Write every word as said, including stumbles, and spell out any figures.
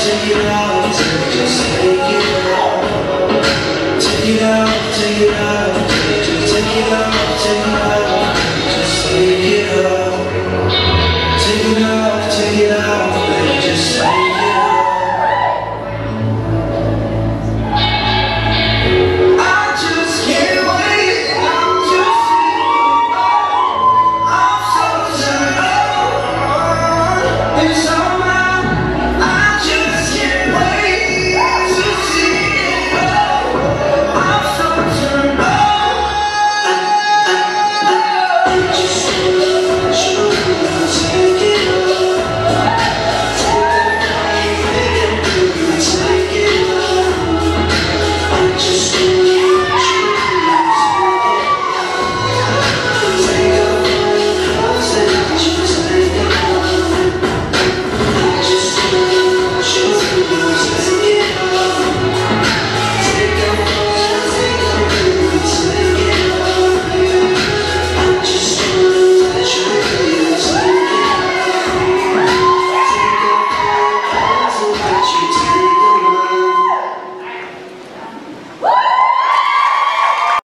take it out, just take it out. Take it out, take it out, just take it out, take it out, just take it out. Take it out, take it out, just take it out. I just can't wait, I'm just I'm so tired. It's